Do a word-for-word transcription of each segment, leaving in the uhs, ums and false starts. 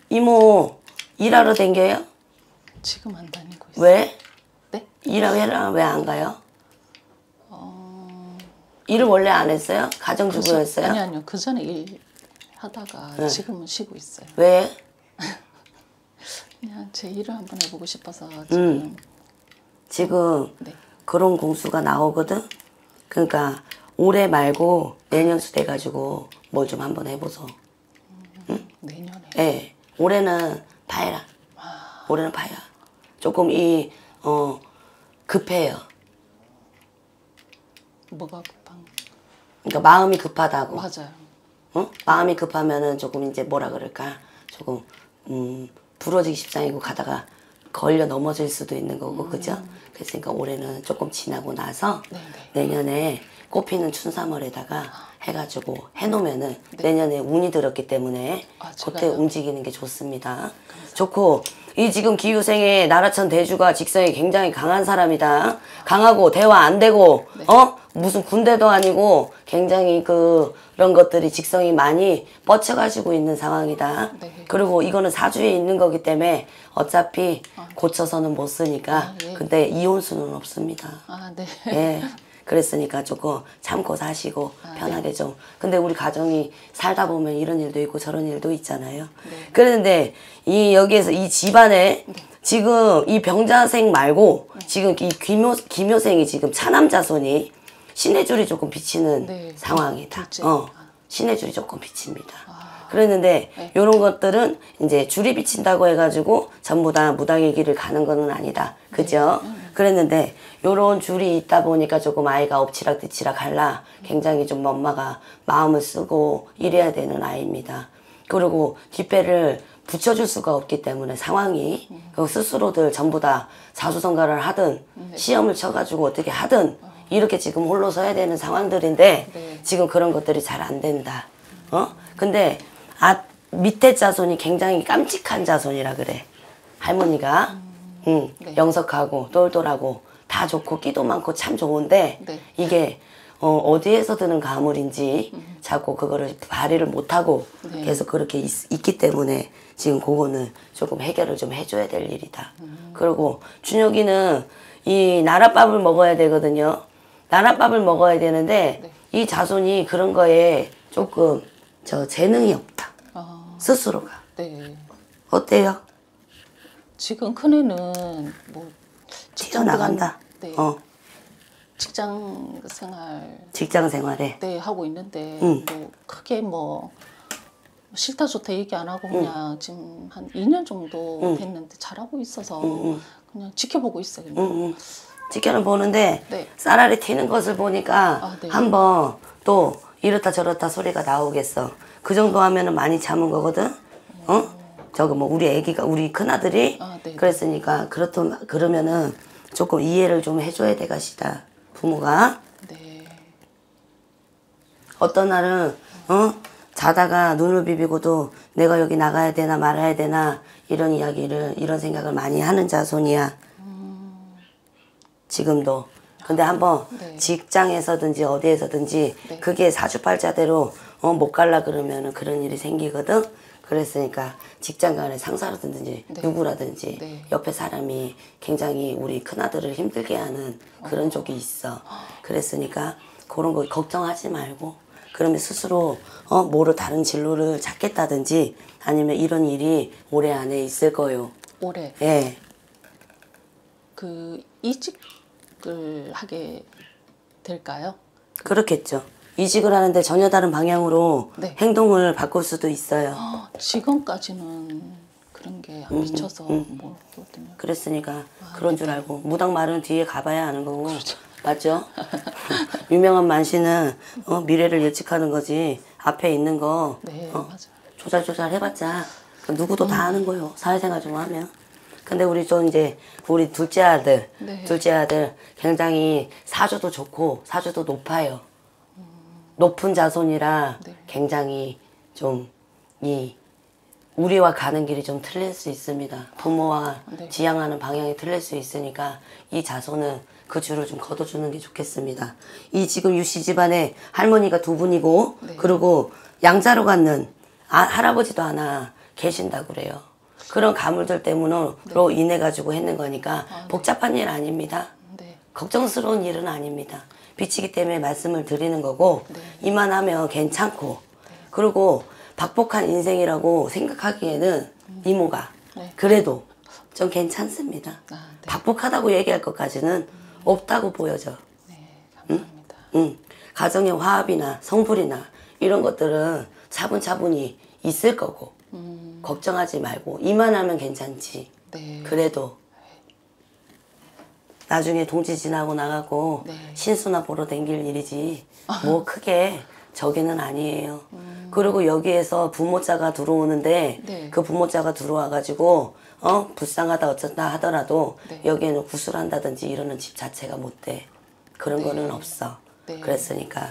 이모 일하러 댕겨요? 지금 안 다니고 있어요. 왜? 네? 일하러 왜 안 가요? 어... 일을 원래 안 했어요? 가정주부였어요? 아니 아니요. 그 전에 일 하다가 네. 지금은 쉬고 있어요. 왜? 그냥 제 일을 한번 해보고 싶어서 지금. 음. 지금 네. 그런 공수가 나오거든? 그러니까 올해 말고 내년수 돼가지고 뭘 좀 한번 해보소. 응? 내년에? 네. 올해는 파해라. 아... 올해는 파야. 조금 이, 어, 급해요. 뭐가 급한? 그러니까 마음이 급하다고. 맞아요. 어? 마음이 급하면은 조금 이제 뭐라 그럴까? 조금, 음, 부러지기 십상이고 가다가 걸려 넘어질 수도 있는 거고, 음. 그죠? 그랬으니까 올해는 조금 지나고 나서 네네. 내년에 꽃피는 춘삼월에다가 해가지고 해놓으면은 네. 내년에 운이 들었기 때문에 아, 그때 움직이는 게 좋습니다. 감사합니다. 좋고 이 지금 기후생의 나라천 대주가 직성이 굉장히 강한 사람이다. 강하고 대화 안 되고 네. 어? 무슨 군대도 아니고 굉장히 그 그런 것들이 직성이 많이 뻗쳐가지고 있는 상황이다. 네. 그리고 이거는 사주에 있는 거기 때문에 어차피 아. 고쳐서는 못 쓰니까 아, 예. 근데 이혼수는 없습니다. 아, 네. 예. 그랬으니까 조금 참고 사시고 아, 편하게 네. 좀. 근데 우리 가정이 살다 보면 이런 일도 있고 저런 일도 있잖아요. 네. 그런데 이 여기에서 이 집안에 네. 지금 이 병자생 말고 네. 지금 이 기묘, 기묘생이 지금 차남자손이 신의 줄이 조금 비치는 네. 상황이다. 어, 신의 줄이 조금 비칩니다. 아. 그랬는데 네. 이런 것들은 이제 줄이 비친다고 해가지고 전부 다 무당의 길을 가는 거는 아니다. 그죠? 네. 그랬는데 요런 줄이 있다 보니까 조금 아이가 엎치락뒤치락 할라 굉장히 좀 엄마가 마음을 쓰고 이래야 되는 아이입니다. 그리고 뒷배를 붙여줄 수가 없기 때문에 상황이 그 스스로들 전부 다 사수성가를 하든 시험을 쳐가지고 어떻게 하든 이렇게 지금 홀로 서야 되는 상황들인데 지금 그런 것들이 잘 안 된다. 어? 근데 아 밑에 자손이 굉장히 깜찍한 자손이라 그래. 할머니가 응, 네. 영석하고 똘똘하고 다 좋고 끼도 많고 참 좋은데 네. 이게 어, 어디에서 드는 가물인지 음. 자꾸 그거를 발휘를 못하고 네. 계속 그렇게 있, 있기 때문에 지금 그거는 조금 해결을 좀 해줘야 될 일이다. 음. 그리고 준혁이는 이 나랏밥을 먹어야 되거든요. 나랏밥을 먹어야 되는데 네. 이 자손이 그런 거에 조금 저 재능이 없다. 아. 스스로가. 네. 어때요? 지금 큰애는 뭐 직장 나간다. 네. 어. 직장 생활. 직장 생활에. 네 하고 있는데 응. 뭐 크게 뭐 싫다 좋다 얘기 안 하고 그냥 응. 지금 한 이 년 정도 응. 됐는데 잘하고 있어서 응. 그냥 지켜보고 있어요. 그냥. 응. 응. 지켜는 보는데 네. 쌀알이 튀는 것을 보니까 아, 네. 한번 또 이렇다 저렇다 소리가 나오겠어. 그 정도 하면은 많이 참은 거거든. 어? 저거 뭐 우리 애기가 우리 큰아들이 아, 그랬으니까 그렇던 그러면은 조금 이해를 좀 해줘야 돼 가시다 부모가. 네. 어떤 날은 어 자다가 눈을 비비고도 내가 여기 나가야 되나 말아야 되나 이런 이야기를 이런 생각을 많이 하는 자손이야. 음. 지금도. 근데 한번 네. 직장에서든지 어디에서든지 네. 그게 사주팔자대로 어, 못 갈라 그러면은 그런 일이 생기거든. 그랬으니까 직장 간에 상사라든지 네. 누구라든지 네. 옆에 사람이 굉장히 우리 큰아들을 힘들게 하는 그런 어. 쪽이 있어. 그랬으니까 그런 거 걱정하지 말고 그러면 스스로 어 뭐로 다른 진로를 찾겠다든지 아니면 이런 일이 올해 안에 있을 거요. 올해? 예. 그 이직을 하게 될까요? 그렇겠죠. 이직을 하는데 전혀 다른 방향으로 네. 행동을 바꿀 수도 있어요. 아, 지금까지는 그런 게 안 미쳐서 음, 음. 뭐 그렇거든요. 그랬으니까 아, 그런 네. 줄 알고 무당 말은 뒤에 가봐야 아는 거고 그렇죠. 맞죠? 유명한 만시는 어, 미래를 예측하는 거지 앞에 있는 거 네, 어, 맞아. 조잘조잘 해봤자 누구도 음. 다 아는 거요. 사회생활 좀 하면. 근데 우리 또 이제 우리 둘째 아들 네. 둘째 아들 굉장히 사주도 좋고 사주도 높아요. 높은 자손이라 네. 굉장히 좀 이 우리와 가는 길이 좀 틀릴 수 있습니다. 부모와 네. 지향하는 방향이 틀릴 수 있으니까 이 자손은 그 줄을 좀 걷어주는 게 좋겠습니다. 이 지금 유씨 집안에 할머니가 두 분이고 네. 그리고 양자로 갖는 아, 할아버지도 하나 계신다고 그래요. 그런 가물들 때문으로 인해 가지고 했는 거니까 아, 네. 복잡한 일 아닙니다. 네. 걱정스러운 일은 아닙니다. 빚이기 때문에 말씀을 드리는 거고 네. 이만하면 괜찮고 그리고 박복한 인생이라고 생각하기에는 이모가 네. 그래도 좀 괜찮습니다. 아, 네. 박복하다고 얘기할 것까지는 없다고 보여져. 네, 감사합니다. 응. 가정의 화합이나 성불이나 이런 것들은 차분차분히 있을 거고 음, 걱정하지 말고 이만하면 괜찮지. 네. 그래도 나중에 동지 지나고 나가고 네. 신수나 보러 댕길 일이지 뭐 크게 저기는 아니에요. 음. 그리고 여기에서 부모자가 들어오는데 네. 그 부모자가 들어와가지고 어 불쌍하다 어쩌다 하더라도 네. 여기에는 구술한다든지 이러는 집 자체가 못 돼. 그런 네. 거는 없어. 네. 그랬으니까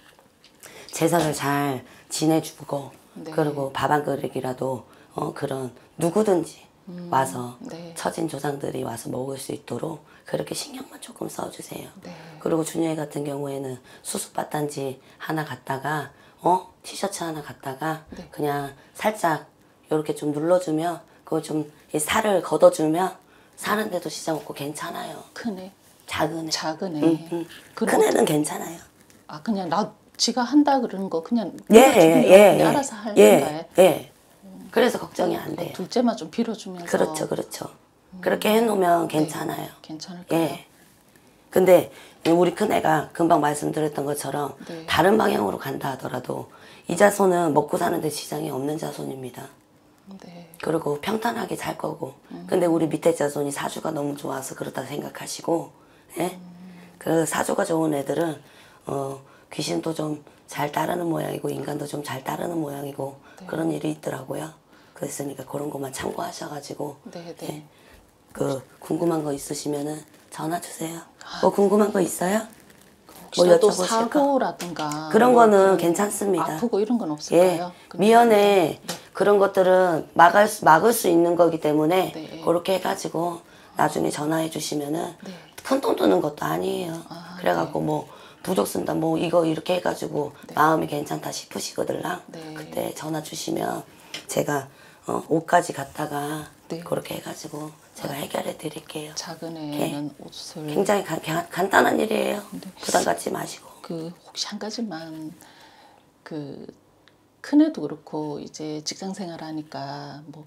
제사를 잘 지내주고 네. 그리고 밥 한 그릇이라도 어 그런 누구든지 와서 네. 처진 조상들이 와서 먹을 수 있도록 그렇게 신경만 조금 써주세요. 네. 그리고 준영이 같은 경우에는 수수바단지 하나 갖다가 어 티셔츠 하나 갖다가 네. 그냥 살짝 이렇게 좀 눌러주면 그걸 좀 이 살을 걷어주면 사는데도 시장 없고 괜찮아요. 큰 애, 작은 애. 작은 애. 응, 응. 그럼 큰 애는 괜찮아요. 아 그냥 나 지가 한다 그러는 거 그냥 예, 내가 예, 기분이 예, 그냥 예. 알아서 할 예, 건가요? 예. 그래서 걱정이 안 돼요. 둘째만 좀 빌어주면서 그렇죠, 그렇죠. 그렇게 해놓으면 괜찮아요. 괜찮을까요? 예. 근데 우리 큰애가 금방 말씀드렸던 것처럼 네. 다른 방향으로 간다 하더라도 이 자손은 먹고 사는데 지장이 없는 자손입니다. 네. 그리고 평탄하게 살 거고. 근데 우리 밑에 자손이 사주가 너무 좋아서 그렇다 생각하시고, 예? 그 사주가 좋은 애들은 어, 귀신도 좀 잘 따르는 모양이고 인간도 좀 잘 따르는 모양이고 그런 일이 있더라고요. 그랬으니까 그런 것만 참고하셔가지고 네, 네. 예. 그 궁금한 거 있으시면은 전화 주세요. 뭐 궁금한 거 있어요? 혹시 뭐 또 여쭤보실까? 사고라든가 그런 뭐 거는 그 괜찮습니다. 아프고 이런 건 예, 없을까요? 그냥- 미연에 그런 것들은 막을 수, 막을 수 있는 거기 때문에 네. 그렇게 해가지고 나중에 전화해 주시면은 네. 큰 돈 드는 것도 아니에요. 아, 그래갖고 뭐 부족 쓴다 뭐 이거 이렇게 해가지고 네. 마음이 괜찮다 싶으시거들랑 네. 그때 전화 주시면 제가 어, 옷까지 갖다가 네. 그렇게 해가지고 제가 해결해 드릴게요. 작은 예. 애는 옷을 굉장히 가- 가- 간단한 일이에요. 부담 갖지 마시고. 그 혹시 한 가지만 그 큰애도 그렇고 이제 직장 생활하니까 뭐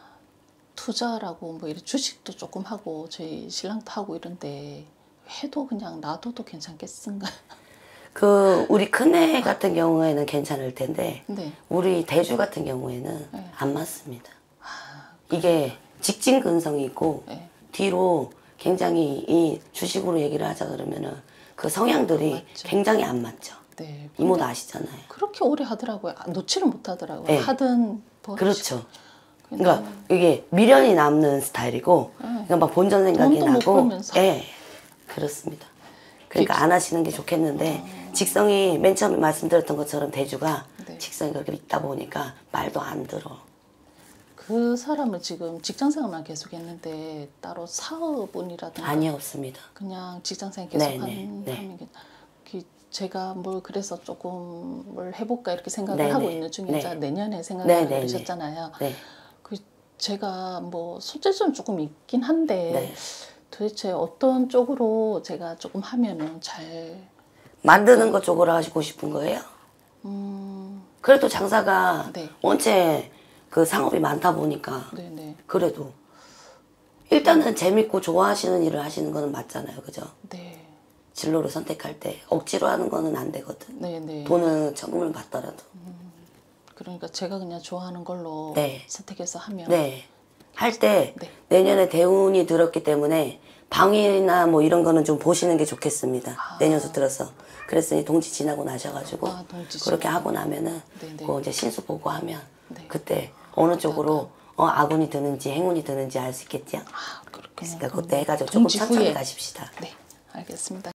투자라고 뭐 이런 주식도 조금 하고 저희 신랑도 하고 이런데 해도 그냥 놔둬도 괜찮겠는가? 그 우리 큰애 같은 경우에는 괜찮을 텐데 네. 우리 대주 같은 경우에는 네. 안 맞습니다. 이게 직진 근성이 있고 네. 뒤로 굉장히 이 주식으로 얘기를 하자 그러면은 그 성향들이 맞죠. 굉장히 안 맞죠. 네. 이모도 아시잖아요. 그렇게 오래 하더라고요. 아, 놓지를 못하더라고요. 네. 하든 뭐 그렇죠. 그냥 그러니까 이게 미련이 남는 스타일이고 그러니까 막 본전 생각이 돈도 못 나고 벌면서. 예 그렇습니다. 그러니까 안 하시는 게 좋겠는데 직성이 맨 처음에 말씀드렸던 것처럼 대주가 네. 직성이 그렇게 있다 보니까 말도 안 들어. 그 사람은 지금 직장생활만 계속 했는데 따로 사업운이라든가 아니요 없습니다. 그냥 직장생활 계속 네, 한, 네, 네. 하는 게 그 제가 뭘 그래서 조금 뭘 해볼까 이렇게 생각을 네, 하고 네. 있는 중에 네. 이제 내년에 생각을 네, 하고 네, 네. 그러셨잖아요. 네. 그 제가 뭐 소재점 조금 있긴 한데 네. 도대체 어떤 쪽으로 제가 조금 하면은 잘 만드는 것 쪽으로 하시고 싶은 거예요? 음, 그래도 장사가 네. 원체 그 상업이 많다 보니까 네네 그래도 일단은 재밌고 좋아하시는 일을 하시는 거는 맞잖아요. 그죠? 네 진로를 선택할 때 억지로 하는 거는 안 되거든. 네네 돈은 적금을 받더라도. 그러니까 제가 그냥 좋아하는 걸로 네. 선택해서 하면 네. 할 때 네. 내년에 대운이 들었기 때문에 방위나 뭐 이런 거는 좀 보시는 게 좋겠습니다. 아. 내년서 들어서. 그랬으니 동지 지나고 나셔가지고 아, 동지 그렇게 지나고. 하고 나면은 네네. 그 이제 신수 보고 하면 네. 그때 어느 쪽으로 어, 악운이 드는지 행운이 드는지 알 수 있겠죠. 아, 그렇군요. 그러니까 그때 해가지고 조금 동지 천천히 후에. 가십시다. 네, 알겠습니다.